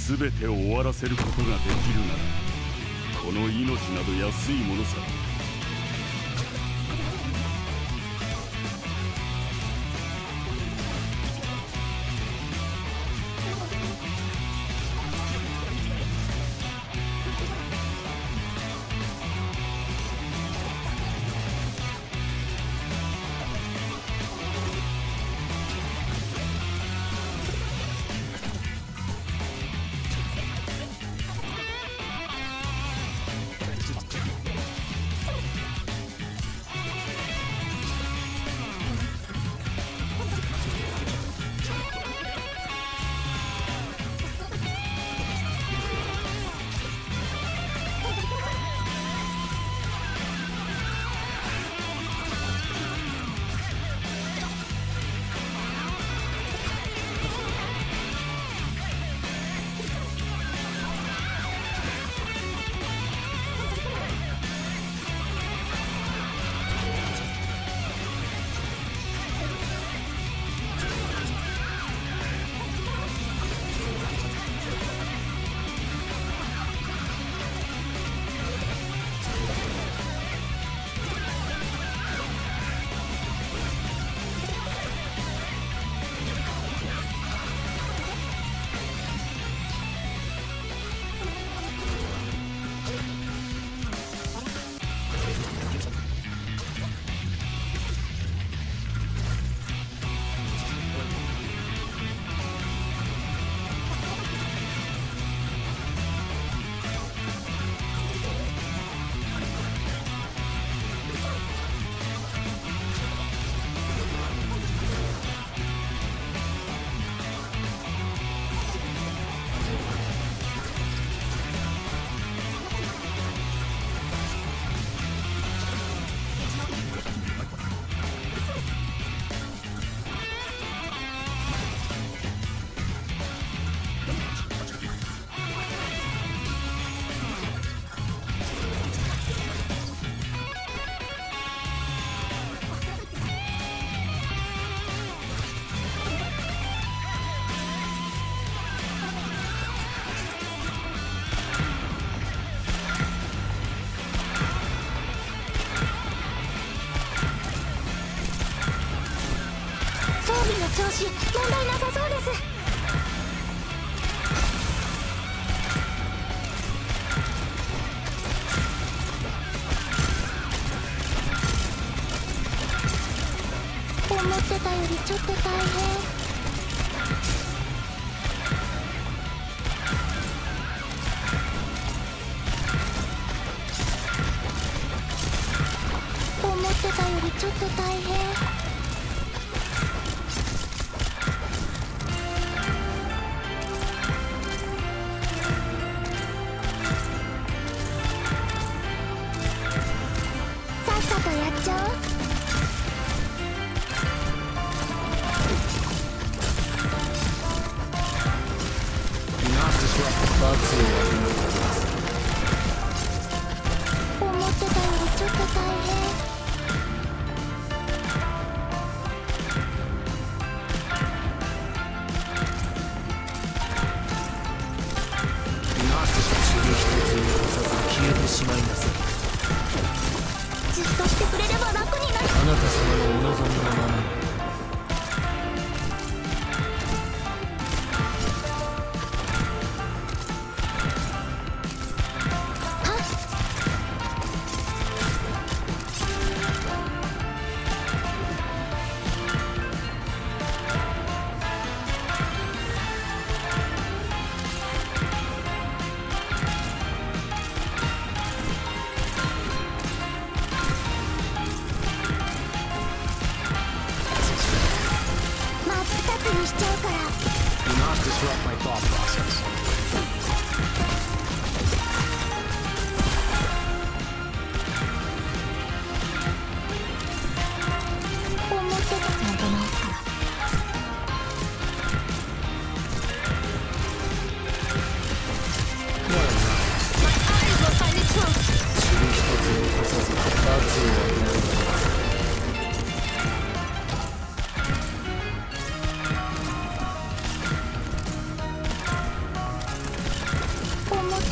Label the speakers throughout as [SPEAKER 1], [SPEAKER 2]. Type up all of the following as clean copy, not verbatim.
[SPEAKER 1] 全て終わらせることができるなら、この命など安いものさ。
[SPEAKER 2] 調子問題なさそうです。思ってたよりちょっと大変。思ってたよりちょっと大変。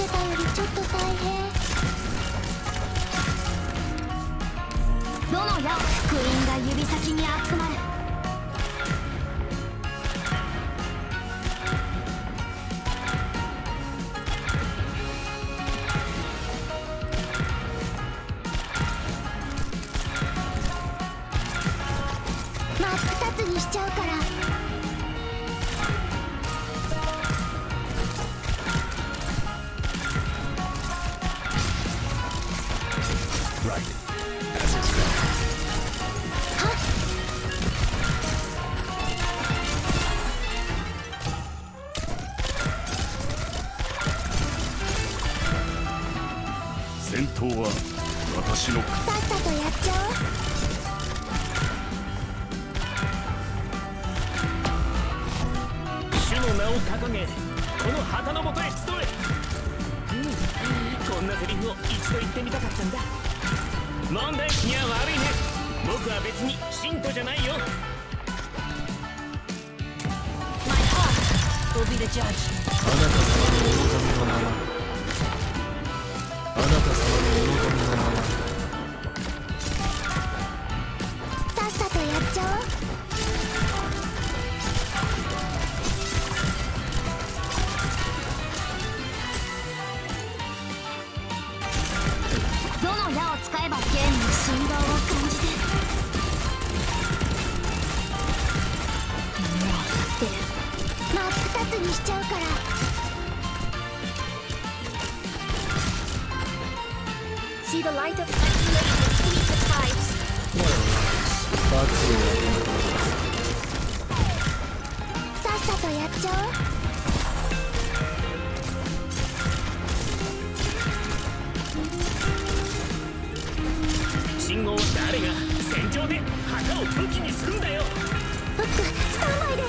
[SPEAKER 2] たよりちょっと大変。どの矢をクイーンが指先に集まる。真っ二つにしちゃうから。
[SPEAKER 1] 戦闘は私の。
[SPEAKER 2] さっさとやっちゃおう。
[SPEAKER 3] 主の名を掲げこの旗の元へ集え。こんなセリフを一度言ってみたかったんだ。問題には悪いね。僕は別に信徒じゃないよ。
[SPEAKER 2] My heart will be the judge。
[SPEAKER 4] あなた様のお望みのまま、あなた様のお望みのまま。
[SPEAKER 2] さっさとやっちゃおう。どの矢を使えば弦の振動を感じて胸を助ける。真っ二つにしちゃうから。See the light of annihilation sweep the tides。
[SPEAKER 4] 罰を与えてください。
[SPEAKER 2] さっさとやっちゃおう。
[SPEAKER 3] 信号は誰が戦場で旗を武器にするんだよ。
[SPEAKER 2] フックスタンバイです。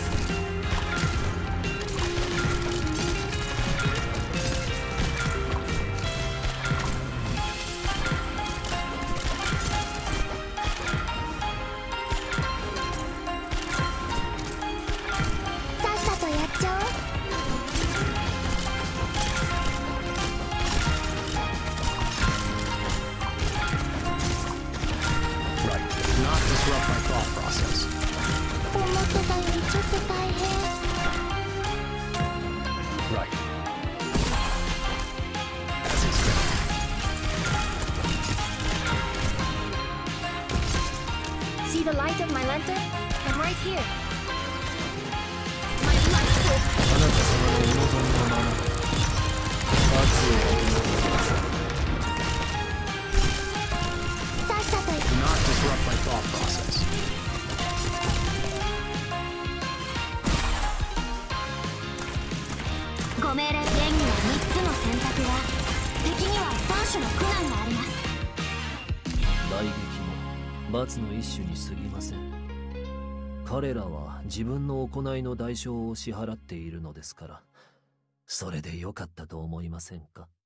[SPEAKER 2] さっさとやっちゃおう。
[SPEAKER 4] Not disrupt my thought process.
[SPEAKER 2] 思ってたよりちょっと大変。
[SPEAKER 4] Right. As expected.
[SPEAKER 2] See the light of my lantern? I'm right here. My light will
[SPEAKER 4] あなた様のお望みのまま、罰を与えてください。
[SPEAKER 2] さっさと
[SPEAKER 4] Not disrupt my thought process.
[SPEAKER 2] ご命令連には3つの選択が、敵には3種の苦難があります。
[SPEAKER 4] 雷撃も罰の一種に過ぎません。彼らは自分の行いの代償を支払っているのですから、それでよかったと思いませんか？